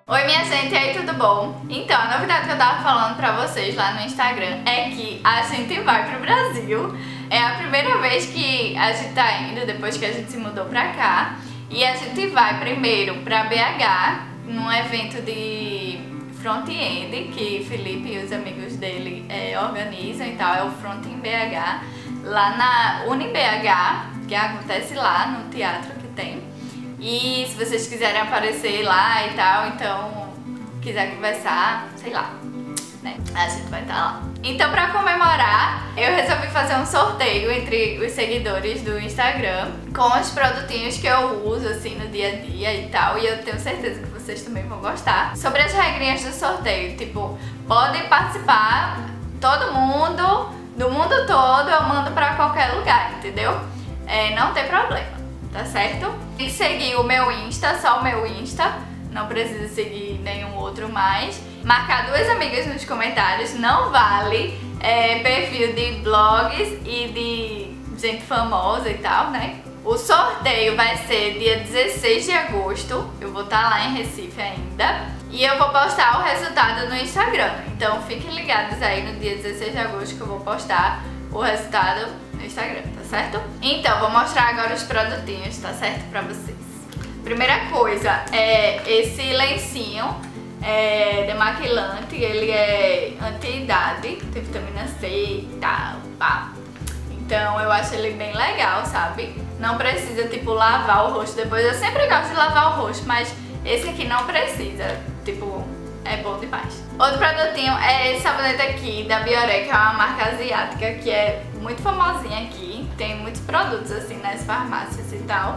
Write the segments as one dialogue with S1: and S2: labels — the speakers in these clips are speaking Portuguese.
S1: Oi minha gente, e aí, tudo bom? Então, a novidade que eu tava falando pra vocês lá no Instagram é que a gente vai pro Brasil. É a primeira vez que a gente tá indo, depois que a gente se mudou pra cá. E a gente vai primeiro pra BH, num evento de front-end que Felipe e os amigos dele organizam e tal. É o Front in BH, lá na UniBH, que acontece lá no teatro que tem. E se vocês quiserem aparecer lá e tal, então quiser conversar, sei lá, né? A gente vai estar lá. Então, pra comemorar, eu resolvi fazer um sorteio entre os seguidores do Instagram com os produtinhos que eu uso assim no dia a dia e tal. E eu tenho certeza que vocês também vão gostar. Sobre as regrinhas do sorteio, tipo, podem participar todo mundo, do mundo todo, eu mando pra qualquer lugar, entendeu? Não tem problema. Tá certo? Tem que seguir o meu Insta, só o meu Insta. Não precisa seguir nenhum outro mais. Marcar duas amigas nos comentários. Não vale perfil de blogs e de gente famosa e tal, né? O sorteio vai ser dia 16 de agosto. Eu vou estar lá em Recife ainda. E eu vou postar o resultado no Instagram. Então fiquem ligados aí no dia 16 de agosto que eu vou postar o resultado no Instagram, tá certo? Então, vou mostrar agora os produtinhos, tá certo? Pra vocês. Primeira coisa é esse lencinho demaquilante, ele é anti-idade, tem vitamina C e tal, pá. Então eu acho ele bem legal, sabe? Não precisa, tipo, lavar o rosto depois. Eu sempre gosto de lavar o rosto, mas esse aqui não precisa, tipo, é bom demais. Outro produtinho é esse sabonete aqui da Bioré, que é uma marca asiática que é muito famosinha aqui. Tem muitos produtos assim nas farmácias e tal.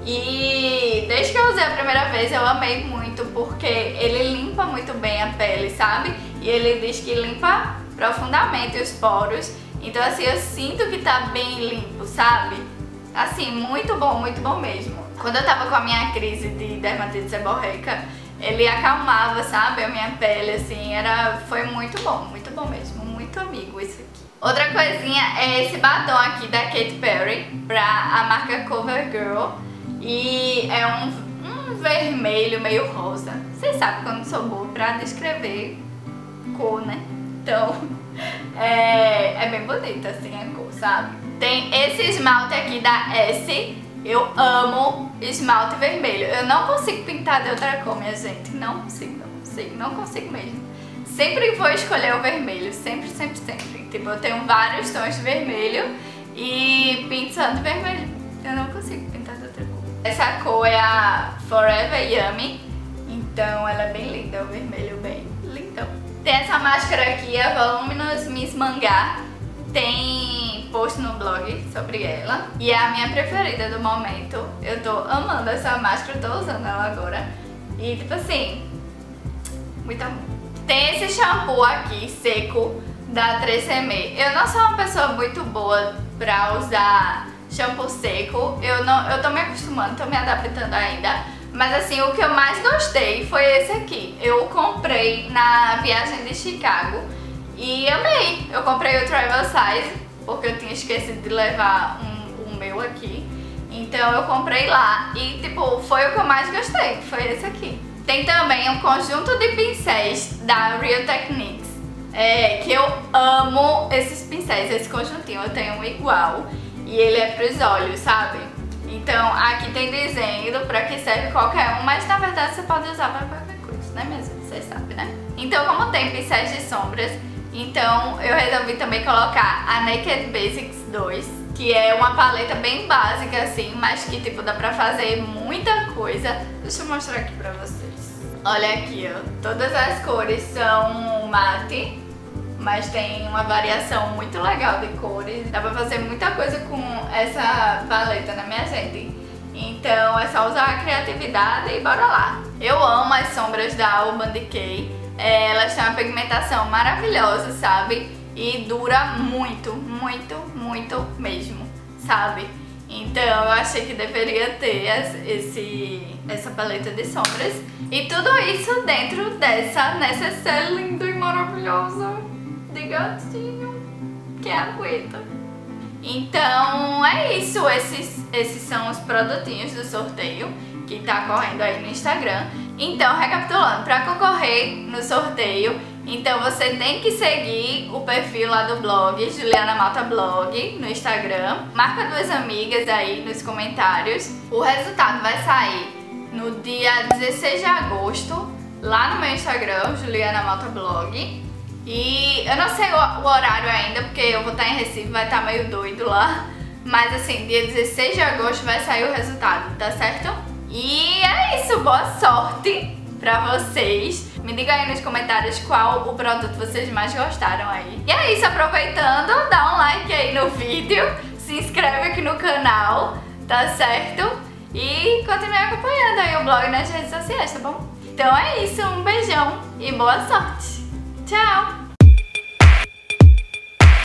S1: E desde que eu usei a primeira vez eu amei muito, porque ele limpa muito bem a pele, sabe? E ele diz que limpa profundamente os poros. Então assim, eu sinto que tá bem limpo, sabe? Assim, muito bom mesmo. Quando eu tava com a minha crise de dermatite seborreica, ele acalmava, sabe, a minha pele, assim, foi muito bom mesmo, muito amigo isso aqui. Outra coisinha é esse batom aqui da Katy Perry, pra a marca CoverGirl, e é um vermelho meio rosa. Vocês sabem que eu não sou boa pra descrever cor, né? Então, é bem bonita, assim, a cor, sabe? Tem esse esmalte aqui da Essie. Eu amo esmalte vermelho. Eu não consigo pintar de outra cor, minha gente. Não consigo mesmo. Sempre vou escolher o vermelho. Sempre. Tipo, eu tenho vários tons de vermelho e pinto só de vermelho. Eu não consigo pintar de outra cor. Essa cor é a Forever Yummy. Então ela é bem linda, o vermelho bem lindão. Tem essa máscara aqui, a Voluminous Miss Mangá. Tem post no blog sobre ela e é a minha preferida do momento. Eu tô amando essa máscara, tô usando ela agora. E tipo assim, muito amor. Tem esse shampoo aqui, seco, da 3CM. Eu não sou uma pessoa muito boa pra usar shampoo seco. Eu tô me acostumando, tô me adaptando ainda. Mas assim, o que eu mais gostei foi esse aqui. Eu comprei na viagem de Chicago e amei. Eu comprei o Travel Size, porque eu tinha esquecido de levar o meu aqui. Então eu comprei lá e tipo, foi o que eu mais gostei, foi esse aqui. Tem também um conjunto de pincéis da Real Techniques, que eu amo esses pincéis, esse conjuntinho. Eu tenho um igual e ele é pros olhos, sabe? Então aqui tem desenho pra que serve qualquer um, mas na verdade você pode usar pra qualquer coisa, né mesmo? Vocês sabem, né? Então como tem pincéis de sombras, então eu resolvi também colocar a Naked Basics 2, que é uma paleta bem básica assim, mas que tipo dá pra fazer muita coisa. Deixa eu mostrar aqui pra vocês. Olha aqui, ó. Todas as cores são mate, mas tem uma variação muito legal de cores. Dá pra fazer muita coisa com essa paleta, né, minha gente? Então é só usar a criatividade e bora lá. Eu amo as sombras da Urban Decay. Elas têm uma pigmentação maravilhosa, sabe? E dura muito mesmo, sabe? Então eu achei que deveria ter essa paleta de sombras. E tudo isso dentro dessa necessaire linda e maravilhosa de gatinho, que aguenta. Então é isso, esses são os produtinhos do sorteio que tá correndo aí no Instagram. Então, recapitulando, para concorrer no sorteio, então você tem que seguir o perfil lá do blog, Juliana Malta Blog, no Instagram. Marca 2 amigas aí nos comentários. O resultado vai sair no dia 16 de agosto, lá no meu Instagram, Juliana Malta Blog. E eu não sei o horário ainda, porque eu vou estar em Recife, vai estar meio doido lá. Mas assim, dia 16 de agosto vai sair o resultado, tá certo? E é isso, boa sorte pra vocês. Me digam aí nos comentários qual o produto vocês mais gostaram aí. E é isso, aproveitando, dá um like aí no vídeo, se inscreve aqui no canal, tá certo? E continue acompanhando aí o blog nas redes sociais, tá bom? Então é isso, um beijão e boa sorte! Tchau!